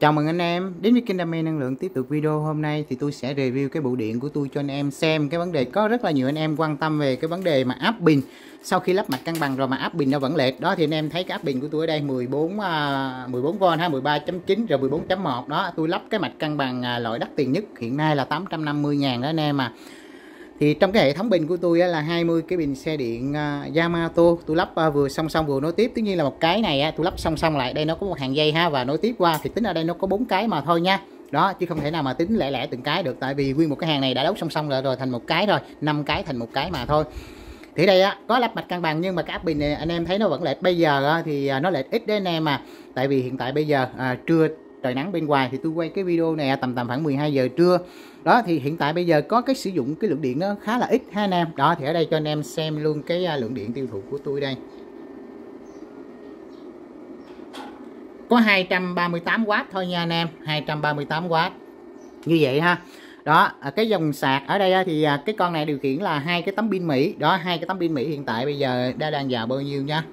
Chào mừng anh em đến với kênh Đam mê năng lượng. Tiếp tục video hôm nay thì tôi sẽ review cái bộ điện của tôi cho anh em xem. Cái vấn đề có rất là nhiều anh em quan tâm về cái vấn đề mà áp pin sau khi lắp mạch cân bằng rồi mà áp pin nó vẫn lệch. Đó thì anh em thấy cái áp pin của tôi ở đây 14V ha, 13.9 rồi 14.1 đó. Tôi lắp cái mạch cân bằng loại đắt tiền nhất hiện nay là 850.000 đó anh em à. Thì trong cái hệ thống pin của tôi là 20 cái pin xe điện Yamato, tôi lắp vừa song song vừa nối tiếp. Tất nhiên là một cái này tôi lắp song song lại, đây nó có một hàng dây ha, và nối tiếp qua thì tính ở đây nó có 4 cái mà thôi nha. Đó, chứ không thể nào mà tính lẻ lẻ từng cái được, tại vì nguyên một cái hàng này đã đấu song song rồi thành một cái rồi, 5 cái thành một cái mà thôi. Thì đây có lắp mạch cân bằng nhưng mà cái áp pin này anh em thấy nó vẫn lệch. Bây giờ thì nó lệch ít đấy anh em à, tại vì hiện tại bây giờ trưa trời nắng bên ngoài thì tôi quay cái video này tầm khoảng 12 giờ trưa. Đó thì hiện tại bây giờ có cái sử dụng cái lượng điện nó khá là ít ha anh em. Đó thì ở đây cho anh em xem luôn cái lượng điện tiêu thụ của tôi đây. Có 238W thôi nha anh em, 238W. Như vậy ha. Đó, cái dòng sạc ở đây thì cái con này điều khiển là hai cái tấm pin Mỹ. Đó, hai cái tấm pin Mỹ hiện tại bây giờ đang vào bao nhiêu nha.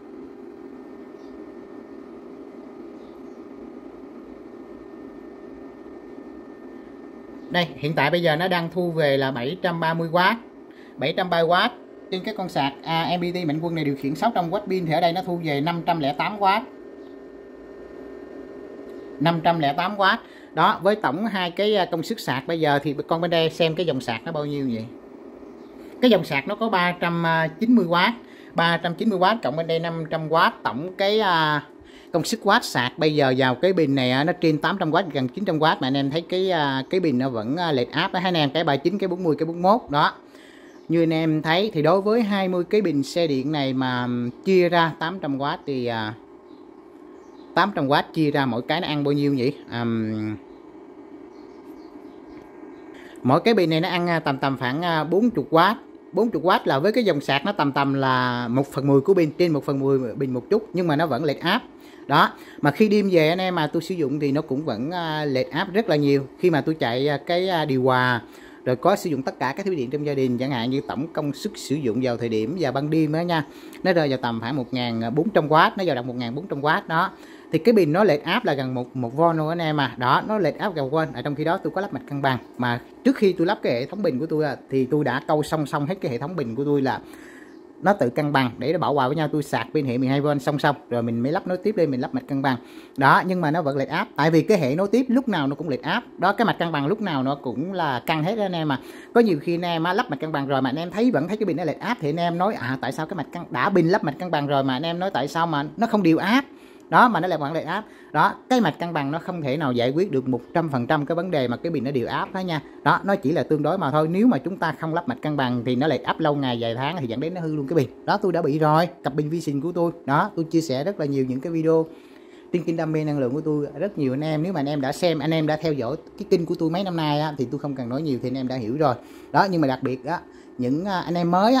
Đây, hiện tại bây giờ nó đang thu về là 730W. 730W trên cái con sạc MPT Mạnh Quân này điều khiển 600W pin thì ở đây nó thu về 508W. 508W. Đó, với tổng hai cái công suất sạc bây giờ thì con bên đây xem cái dòng sạc nó bao nhiêu vậy. Cái dòng sạc nó có 390W. 390W cộng bên đây 500W, tổng cái công suất watt sạc bây giờ vào cái pin này nó trên 800W, gần 900W, mà anh em thấy cái pin nó vẫn lệch áp đó anh em, cái 39, cái 40, cái 41 đó. Như anh em thấy thì đối với 20 cái pin xe điện này mà chia ra 800W thì 800W chia ra mỗi cái nó ăn bao nhiêu nhỉ? Mỗi cái pin này nó ăn tầm khoảng 40W. 40W là với cái dòng sạc nó tầm là 1/10 của pin, trên 1/10 pin một chút, nhưng mà nó vẫn lệch áp. Đó, mà khi đêm về anh em mà tôi sử dụng thì nó cũng vẫn lệch áp rất là nhiều. Khi mà tôi chạy cái điều hòa rồi có sử dụng tất cả các thiết bị điện trong gia đình, chẳng hạn như tổng công suất sử dụng vào thời điểm và ban đêm đó nha, nó rơi vào tầm khoảng 1400W, nó dao động 1400W đó. Thì cái pin nó lệch áp là gần 1V luôn anh em à. Đó, nó lệch áp gần quên. Ở trong khi đó tôi có lắp mạch cân bằng, mà trước khi tôi lắp cái hệ thống pin của tôi thì tôi đã câu song song hết cái hệ thống pin của tôi là nó tự cân bằng để nó bảo hòa với nhau. Tôi sạc pin hệ 12V song song rồi mình mới lắp nối tiếp lên, mình lắp mạch cân bằng. Đó, nhưng mà nó vẫn lệch áp, tại vì cái hệ nối tiếp lúc nào nó cũng lệch áp. Đó, cái mạch cân bằng lúc nào nó cũng là căng hết đó anh em à. Có nhiều khi anh em lắp mạch cân bằng rồi mà anh em vẫn thấy cái pin nó lệch áp thì anh em nói tại sao cái mạch đã pin lắp mạch cân bằng rồi mà anh em nói tại sao mà nó không điều áp. Đó, mà nó lại vẫn lệch áp. Đó, cái mạch cân bằng nó không thể nào giải quyết được 100% cái vấn đề mà cái pin nó điều áp đó nha. Đó, nó chỉ là tương đối mà thôi. Nếu mà chúng ta không lắp mạch cân bằng thì nó lệch áp lâu ngày vài tháng thì dẫn đến nó hư luôn cái pin. Đó, tôi đã bị rồi, cặp pin Vision của tôi. Đó, tôi chia sẻ rất là nhiều những cái video trên kênh Đam mê năng lượng của tôi. Rất nhiều anh em, nếu mà anh em đã xem, anh em đã theo dõi cái kênh của tôi mấy năm nay thì tôi không cần nói nhiều thì anh em đã hiểu rồi. Đó, nhưng mà đặc biệt những anh em mới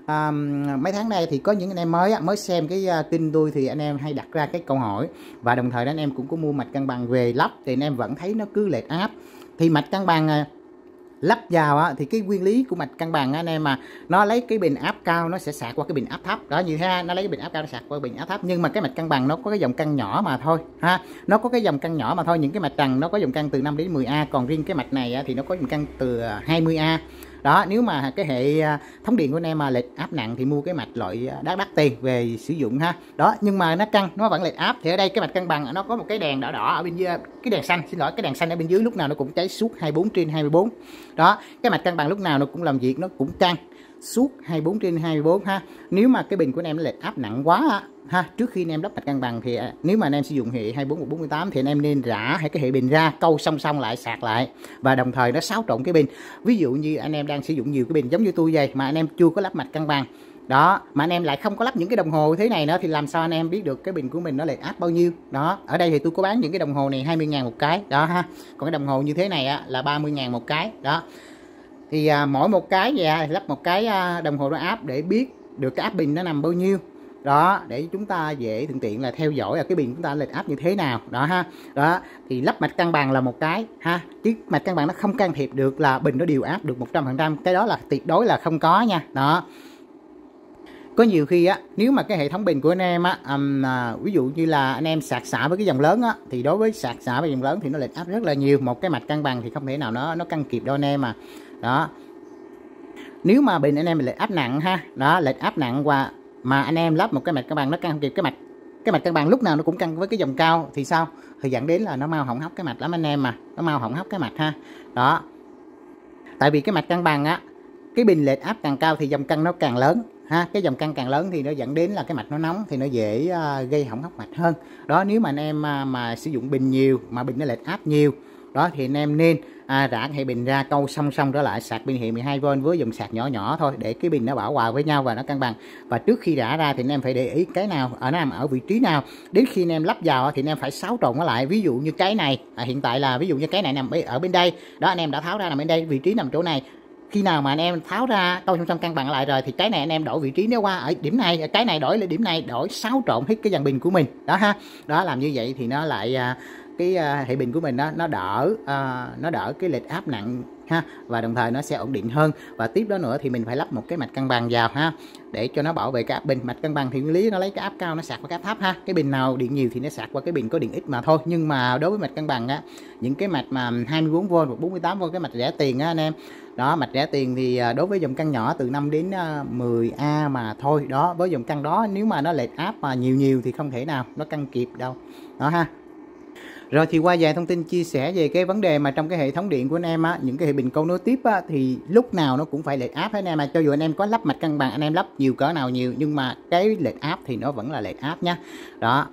mấy tháng nay thì có những anh em mới xem cái kênh tôi thì anh em hay đặt ra cái câu hỏi, và đồng thời đó anh em cũng có mua mạch cân bằng về lắp thì anh em vẫn thấy nó cứ lệch áp. Thì mạch cân bằng lắp vào thì cái nguyên lý của mạch cân bằng anh em mà nó lấy cái bình áp cao nó sẽ sạc qua cái bình áp thấp đó, như thế nó lấy cái bình áp cao nó sạc qua bình áp thấp. Nhưng mà cái mạch cân bằng nó có cái dòng cân nhỏ mà thôi ha, nó có cái dòng cân nhỏ mà thôi. Những cái mạch trần nó có dòng cân từ 5 đến 10A, còn riêng cái mạch này thì nó có dòng cân từ 20A. Đó, nếu mà cái hệ thống điện của anh em mà lệch áp nặng thì mua cái mạch loại đắt tiền về sử dụng ha. Đó, nhưng mà nó căng nó vẫn lệch áp thì ở đây cái mạch cân bằng nó có một cái đèn đỏ đỏ ở bên dưới, cái đèn xanh, xin lỗi, cái đèn xanh ở bên dưới lúc nào nó cũng cháy suốt 24/24. Đó, cái mạch cân bằng lúc nào nó cũng làm việc, nó cũng căng suốt 24/24 ha. Nếu mà cái pin của anh em nó lệch áp nặng quá ha, trước khi anh em lắp mạch cân bằng thì nếu mà anh em sử dụng hệ 24148 thì anh em nên rã hay cái hệ pin ra, câu song song lại, sạc lại, và đồng thời nó xáo trộn cái pin. Ví dụ như anh em đang sử dụng nhiều cái pin giống như tôi vậy mà anh em chưa có lắp mạch cân bằng đó, mà anh em lại không có lắp những cái đồng hồ thế này nữa thì làm sao anh em biết được cái pin của mình nó lệch áp bao nhiêu. Đó, ở đây thì tôi có bán những cái đồng hồ này 20.000 một cái đó ha, còn cái đồng hồ như thế này là 30.000 một cái đó. Thì mỗi một cái vậy lắp một cái đồng hồ nó áp để biết được cái áp pin nó nằm bao nhiêu. Đó, để chúng ta dễ thuận tiện là theo dõi cái pin chúng ta lệch áp như thế nào đó ha. Đó, thì lắp mạch cân bằng là một cái ha, chứ mạch cân bằng nó không can thiệp được là pin nó điều áp được 100%, cái đó là tuyệt đối là không có nha. Đó, Có nhiều khi á, nếu mà cái hệ thống pin của anh em á, ví dụ như là anh em sạc xạ với cái dòng lớn á, thì đối với sạc xạ với dòng lớn thì nó lệch áp rất là nhiều. Một cái mạch cân bằng thì không thể nào nó cân kịp đâu anh em mà. Đó. Nếu mà pin anh em lệch áp nặng ha, đó, lệch áp nặng và mà anh em lắp một cái mạch cân bằng nó cân kịp cái mạch cân bằng lúc nào nó cũng cân với cái dòng cao thì sao? Thì dẫn đến là nó mau hỏng hóc cái mạch lắm anh em mà, nó mau hỏng hóc cái mạch ha. Đó. Tại vì cái mạch cân bằng á, cái pin lệch áp càng cao thì dòng cân nó càng lớn ha, cái dòng cân càng lớn thì nó dẫn đến là cái mạch nó nóng thì nó dễ gây hỏng hóc mạch hơn. Đó, nếu mà anh em mà sử dụng pin nhiều mà pin nó lệch áp nhiều đó thì anh em nên rã hệ pin ra, câu song song trở lại, sạc pin hệ 12V với dòng sạc nhỏ nhỏ thôi để cái pin nó bảo hòa với nhau và nó cân bằng. Và trước khi rã ra thì anh em phải để ý cái nào nó nằm ở vị trí nào, đến khi anh em lắp vào thì anh em phải xáo trộn nó lại. Ví dụ như cái này hiện tại là ví dụ như cái này nằm ở bên đây đó, anh em đã tháo ra nằm bên đây, vị trí nằm chỗ này. Khi nào mà anh em tháo ra câu song song cân bằng lại rồi thì cái này anh em đổi vị trí, nếu qua ở điểm này, cái này đổi lên điểm này, đổi xáo trộn hết cái dàn pin của mình đó ha. Đó, làm như vậy thì nó lại cái hệ pin của mình đó, nó đỡ cái lệch áp nặng ha, và đồng thời nó sẽ ổn định hơn. Và tiếp đó nữa thì mình phải lắp một cái mạch cân bằng vào ha, để cho nó bảo vệ cái áp pin. Mạch cân bằng thì nguyên lý nó lấy cái áp cao nó sạc qua cái áp thấp ha, cái pin nào điện nhiều thì nó sạc qua cái pin có điện ít mà thôi. Nhưng mà đối với mạch cân bằng á, những cái mạch mà 24V hoặc 48V, cái mạch rẻ tiền á anh em, đó, mạch rẻ tiền thì đối với dòng cân nhỏ từ 5 đến 10A mà thôi. Đó, với dòng cân đó nếu mà nó lệch áp mà nhiều thì không thể nào nó cân kịp đâu đó ha. Rồi thì qua vài thông tin chia sẻ về cái vấn đề mà trong cái hệ thống điện của anh em á, những cái hệ pin câu nối tiếp á, thì lúc nào nó cũng phải lệch áp hết anh em. Mà cho dù anh em có lắp mạch cân bằng, anh em lắp nhiều cỡ nào nhiều nhưng mà cái lệch áp thì nó vẫn là lệch áp nha. Đó.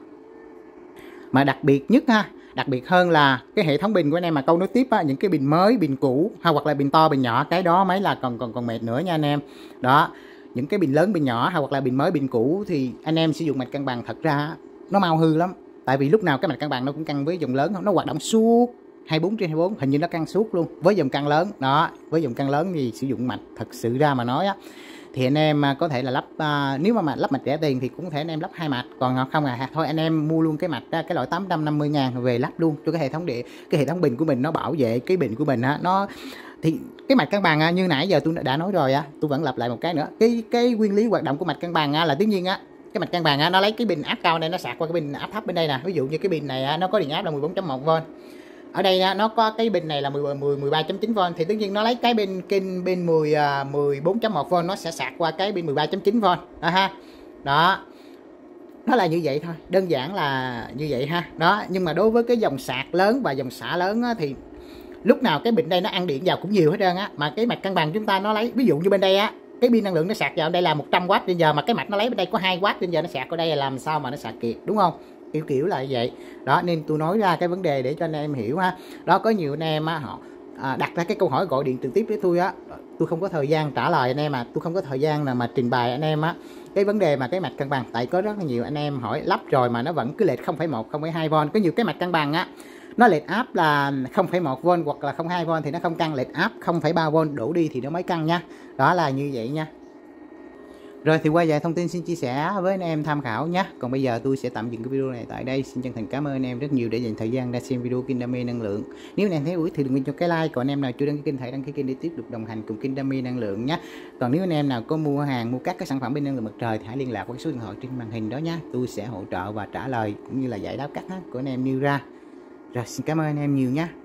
Mà đặc biệt nhất ha, đặc biệt hơn là cái hệ thống pin của anh em mà câu nối tiếp á, những cái pin mới, pin cũ hay hoặc là pin to, pin nhỏ, cái đó mới là còn mệt nữa nha anh em. Đó. Những cái pin lớn, pin nhỏ hay hoặc là pin mới, pin cũ thì anh em sử dụng mạch cân bằng thật ra nó mau hư lắm. Tại vì lúc nào cái mạch cân bằng nó cũng cân với dòng lớn, nó hoạt động suốt 24/24, hình như nó cân suốt luôn với dòng cân lớn. Đó, với dòng cân lớn thì sử dụng mạch thật sự ra mà nói á, thì anh em có thể là lắp nếu mà lắp mạch rẻ tiền thì cũng có thể anh em lắp 2 mạch, còn không thôi anh em mua luôn cái mạch cái loại 850.000 về lắp luôn cho cái hệ thống điện, cái hệ thống pin của mình, nó bảo vệ cái pin của mình á. Nó thì cái mạch cân bằng như nãy giờ tôi đã nói rồi á, tôi vẫn lặp lại một cái nữa. Cái nguyên lý hoạt động của mạch cân bằng là tất nhiên á, cái mạch cân bằng nó lấy cái pin áp cao này nó sạc qua cái pin áp thấp bên đây nè. Ví dụ như cái pin này nó có điện áp là 14.1V, ở đây nó có cái pin này là 13.9V thì tất nhiên nó lấy cái pin 14.1V nó sẽ sạc qua cái pin 13.9V đó ha. Đó, nó là như vậy thôi, đơn giản là như vậy ha. Đó, nhưng mà đối với cái dòng sạc lớn và dòng xả lớn á, thì lúc nào cái pin đây nó ăn điện vào cũng nhiều hết trơn á, mà cái mạch cân bằng chúng ta nó lấy, ví dụ như bên đây á, cái pin năng lượng nó sạc vào đây là 100W trên giờ, mà cái mạch nó lấy bên đây có 2W trên giờ, nó sạc ở đây là làm sao mà nó sạc kịp, đúng không? Kiểu là vậy đó, nên tôi nói ra cái vấn đề để cho anh em hiểu ha. Đó, có nhiều anh em á, họ đặt ra cái câu hỏi gọi điện trực tiếp với tôi á, tôi không có thời gian trả lời anh em, tôi không có thời gian nào mà trình bày anh em á cái vấn đề mà cái mạch cân bằng. Tại có rất là nhiều anh em hỏi lắp rồi mà nó vẫn cứ lệch 0,1, 0,2V. Có nhiều cái mạch cân bằng á, nó lệch áp là 0,1V hoặc là 0,2V thì nó không căng, lệch áp 0,3V đổ đi thì nó mới căng nha. Đó là như vậy nha. Rồi thì qua vài thông tin xin chia sẻ với anh em tham khảo nhé. Còn bây giờ tôi sẽ tạm dừng cái video này tại đây. Xin chân thành cảm ơn anh em rất nhiều để dành thời gian ra xem video Kênh Đam mê Năng lượng. Nếu anh em thấy hữu ích thì đừng quên cho cái like. Còn anh em nào chưa đăng ký kênh, hãy đăng ký kênh để tiếp tục đồng hành cùng Kênh Đam mê Năng lượng nhé. Còn nếu anh em nào có mua hàng, mua các cái sản phẩm bên năng lượng mặt trời thì hãy liên lạc với số điện thoại trên màn hình đó nhé. Tôi sẽ hỗ trợ và trả lời cũng như là giải đáp các thắc mắc của anh em nêu ra. Rồi xin cảm ơn anh em nhiều nhé.